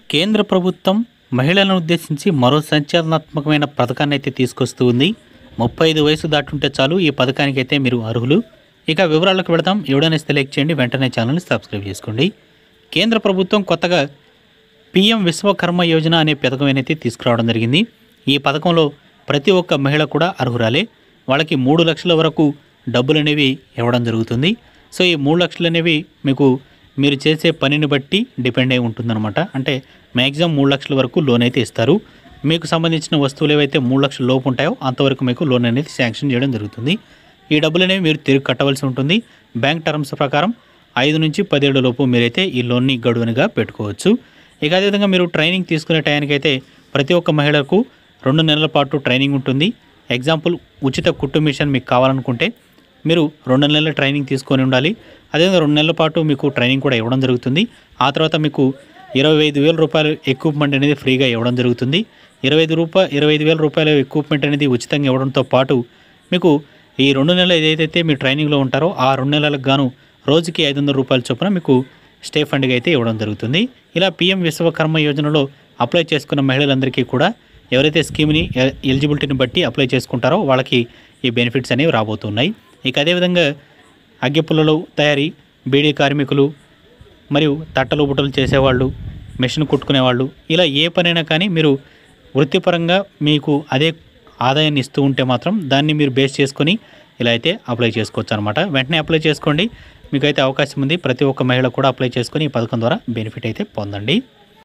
కేంద్ర ప్రభుత్వం మహిళలను ఉద్దేశించి మరో సంచలనాత్మకమైన పథకాన్ని అయితే తీసుకొస్తూ ఉంది. 35 వయసు దాటుంటే చాలు ఈ పథకానికి అయితే మీరు అర్హులు. ఇక వివరాలకు వెళదాం. ఎవడైనా లైక్ చేయండి, వెంటనే ఛానల్ని సబ్స్క్రైబ్ చేసుకోండి. కేంద్ర ప్రభుత్వం కొత్తగా పీఎం విశ్వకర్మ యోజన అనే పథకం అయితే తీసుకురావడం జరిగింది. ఈ పథకంలో ప్రతి ఒక్క మహిళ కూడా అర్హురాలే. వాళ్ళకి 3 లక్షల వరకు డబ్బులు అనేవి ఇవ్వడం జరుగుతుంది. సో ఈ 3 లక్షలు అనేవి మీరు చేసే పనిని బట్టి డిపెండ్ అయి ఉంటుందన్నమాట. అంటే మ్యాక్సిమం 3 లక్షల వరకు లోన్ అయితే ఇస్తారు. మీకు సంబంధించిన వస్తువులు ఏవైతే 3 లక్షల లోపు ఉంటాయో అంతవరకు మీకు లోన్ అనేది శాంక్షన్ చేయడం జరుగుతుంది. ఈ డబ్బులు అనేవి మీరు తిరిగి కట్టవలసి ఉంటుంది. బ్యాంక్ టర్మ్స్ ప్రకారం 5 నుంచి 10 ఏళ్ల లోపు మీరైతే ఈ లోన్ని గడువునిగా పెట్టుకోవచ్చు. ఇక అదేవిధంగా మీరు ట్రైనింగ్ తీసుకునే టైంకైతే ప్రతి ఒక్క మహిళకు 2 నెలల పాటు ట్రైనింగ్ ఉంటుంది. ఎగ్జాంపుల్, ఉచిత కుట్టు మిషన్ మీకు కావాలనుకుంటే మీరు 2 నెలల ట్రైనింగ్ తీసుకొని ఉండాలి. అదేవిధంగా 2 నెలల పాటు మీకు ట్రైనింగ్ కూడా ఇవ్వడం జరుగుతుంది. ఆ తర్వాత మీకు 25,000 రూపాయలు ఎక్విప్మెంట్ అనేది ఫ్రీగా ఇవ్వడం జరుగుతుంది. 25,000 రూపాయల ఎక్విప్మెంట్ అనేది ఉచితంగా ఇవ్వడంతో పాటు మీకు ఈ 2 నెలలు ఏదైతే మీరు ట్రైనింగ్లో ఉంటారో ఆ 2 నెలలకు గాను రోజుకి 500 రూపాయల చొప్పున మీకు స్టే ఫండ్గా అయితే ఇవ్వడం జరుగుతుంది. ఇలా పీఎం విశ్వకర్మ యోజనలో అప్లై చేసుకున్న మహిళలందరికీ కూడా ఎవరైతే స్కీమ్ని ఎలిజిబిలిటీని బట్టి అప్లై చేసుకుంటారో వాళ్ళకి ఈ బెనిఫిట్స్ అనేవి రాబోతున్నాయి. ఇక అదేవిధంగా అగ్గిపుల్లలు తయారీ, బీడీ కార్మికులు, మరియు తట్టలు బుట్టలు చేసేవాళ్ళు, మెషిన్ కుట్టుకునేవాళ్ళు, ఇలా ఏ పనైనా కానీ మీరు వృత్తిపరంగా మీకు అదే ఆదాయాన్ని ఇస్తూ ఉంటే మాత్రం దాన్ని మీరు బేస్ చేసుకొని ఇలా అయితే అప్లై చేసుకోవచ్చు అనమాట. వెంటనే అప్లై చేసుకోండి, మీకైతే అవకాశం ఉంది. ప్రతి ఒక్క మహిళ కూడా అప్లై చేసుకొని ఈ పథకం ద్వారా బెనిఫిట్ అయితే పొందండి.